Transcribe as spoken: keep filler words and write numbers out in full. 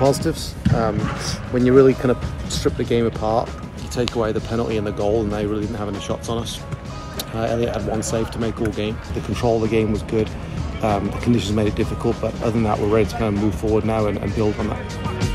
positives. Um, when you really kind of strip the game apart, you take away the penalty and the goal, and they really didn't have any shots on us. Uh, Elliot had one save to make all game. The control of the game was good. Um, the conditions made it difficult, but other than that, we're ready to kind of move forward now and, and build on that.